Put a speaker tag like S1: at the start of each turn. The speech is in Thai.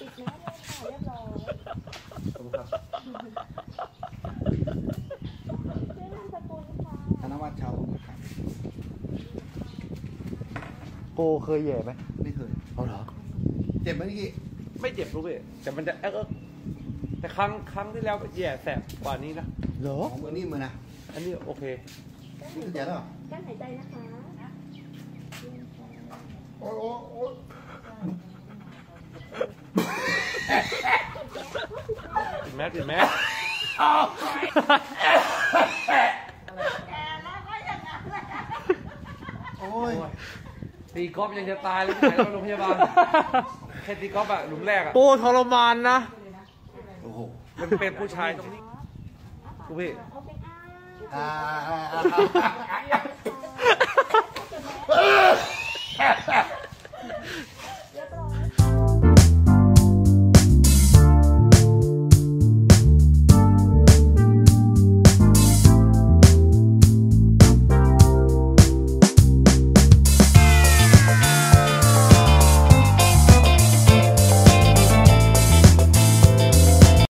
S1: ติดนะเรียบร้อย
S2: ขอบคุณครับ
S1: ชื่อนามสกุลค่ะ
S2: ธนวัฒน์ชาวครับ
S3: โกเคยแย่ไหม
S2: ไม่เคย
S3: เอาเหรอ
S2: เจ็บไหมพี่
S4: ไม่เจ็บลูกพี่แต่มันจะแต่ครั้งที่แล้วแย่แสบกว่านี้นะ
S3: เหรอ
S2: ของมือนี่มือนะ
S4: อันนี้โอเค
S2: นี่คือเจ็บแล้ว
S1: กั้นหายใจนะคะ
S2: โอ้โอ้โอ้
S4: ติดแมสติดแมส
S2: โอ้ย
S4: ตีกอล์ฟยังจะตายเลยไปโรงพยาบาลแค่ตีกอล์ฟอะหลุมแรกอะ
S3: โกทรมานนะ
S2: โอ้โห
S4: มันเป็นผู้ชายตรงนี้ลูกพี่